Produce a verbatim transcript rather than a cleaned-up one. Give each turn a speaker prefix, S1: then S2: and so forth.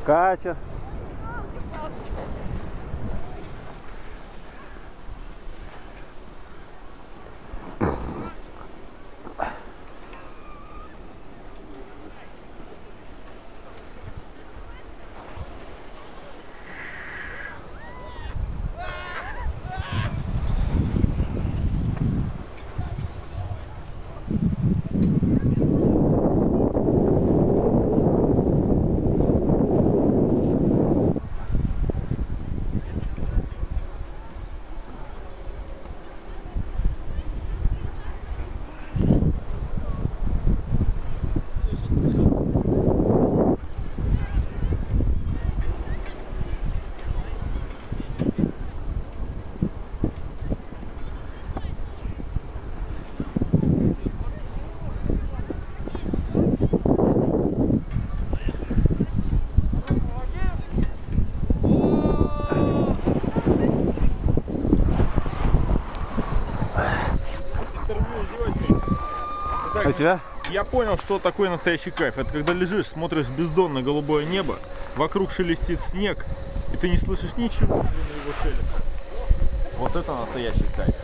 S1: Катя.
S2: Так,
S1: а у тебя?
S2: Я понял, что такое настоящий кайф. Это когда лежишь, смотришь в бездонное голубое небо, вокруг шелестит снег, и ты не слышишь ничего, кроме его шелеста. Вот это настоящий кайф.